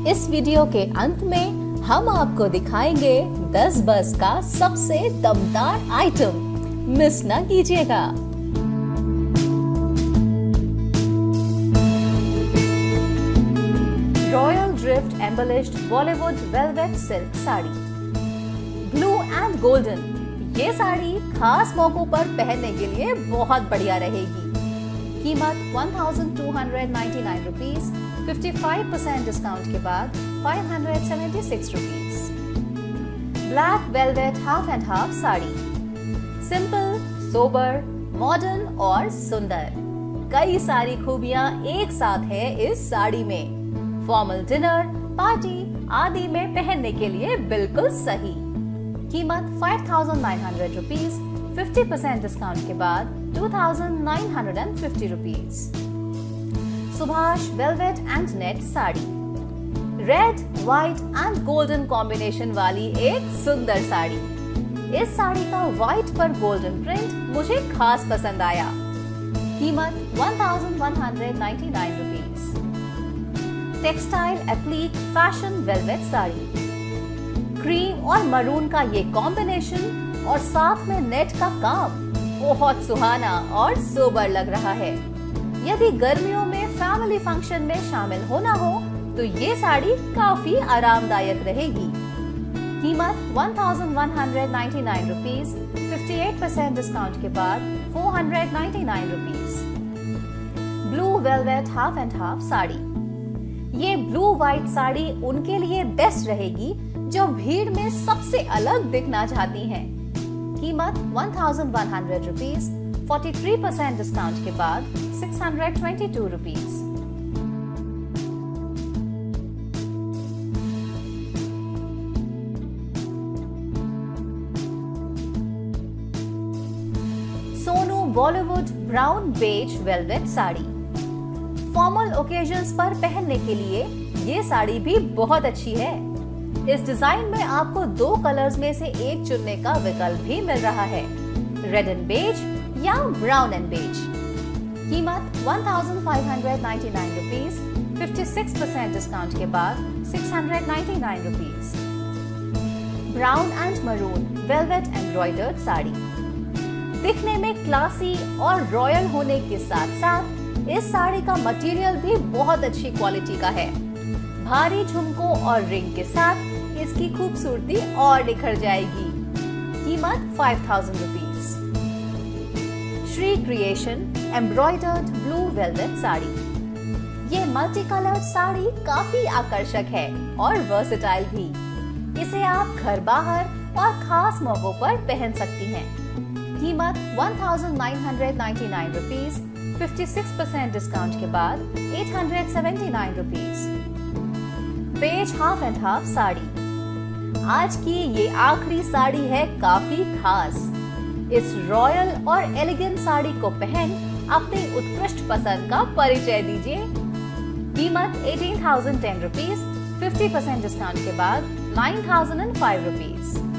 इस वीडियो के अंत में हम आपको दिखाएंगे DusBus का सबसे दमदार आइटम, मिस ना कीजिएगा। Royal drift embellished Bollywood velvet silk sari, blue and golden. ये साड़ी खास मौकों पर पहनने के लिए बहुत बढ़िया रहेगी। कीमत 1299 रुपीज, 55% डिस्काउंट के बाद 576 rupees. Black velvet half and half sari, simple, sober, modern और सुंदर। कई सारी खूबियां एक साथ है इस साड़ी में। फॉर्मल डिनर, पार्टी आदि में पहनने के लिए बिल्कुल सही। कीमत 5900 रुपीज, 50% डिस्काउंट के बाद 2950 rupees. Subhash velvet and net sari, red, white and golden combination वाली एक सुंदर साड़ी। इस साड़ी का व्हाइट पर गोल्डन प्रिंट मुझे खास पसंद आया। कीमत 1199 rupees. Textile applique fashion velvet sari, cream और मरून का ये कॉम्बिनेशन और साथ में नेट का काम बहुत सुहाना और सोबर लग रहा है। यदि गर्मियों में फैमिली फंक्शन में शामिल होना हो तो ये साड़ी काफी आरामदायक रहेगी। कीमत 1199 रुपीज, 58% डिस्काउंट के बाद 499 rupees. Blue velvet half and half sari, ये ब्लू व्हाइट साड़ी उनके लिए बेस्ट रहेगी जो भीड़ में सबसे अलग दिखना चाहती हैं। कीमत 1100 रुपीज, 43% डिस्काउंट के बाद 622 rupees. Sonu Bollywood brown beige velvet sari, formal occasions पर पहनने के लिए ये साड़ी भी बहुत अच्छी है। इस डिजाइन में आपको 2 कलर्स में से एक चुनने का विकल्प भी मिल रहा है, रेड एंड बेज या ब्राउन एंड बेज। कीमत 1599 रुपीज, 56% डिस्काउंट के बाद 699 rupees. Brown and maroon velvet embroidered sari, दिखने में क्लासी और रॉयल होने के साथ साथ इस साड़ी का मटेरियल भी बहुत अच्छी क्वालिटी का है। भारी झुमकों और रिंग के साथ इसकी खूबसूरती और निखर जाएगी। कीमत 5000 rupees. Shri creation embroidered blue velvet sari, ये मल्टी कलर्ड साड़ी काफी आकर्षक है और वर्सेटाइल भी। इसे आप घर बाहर और खास मौकों पर पहन सकती हैं। कीमत 1999 रुपीज, 56% डिस्काउंट के बाद 879 rupees. Beige half and half sari, आज की ये आखिरी साड़ी है काफी खास। इस रॉयल और एलिगेंट साड़ी को पहन अपनी उत्कृष्ट पसंद का परिचय दीजिए। कीमत 18,010 रुपीज, 50% डिस्काउंट के बाद 9,005 रुपीज।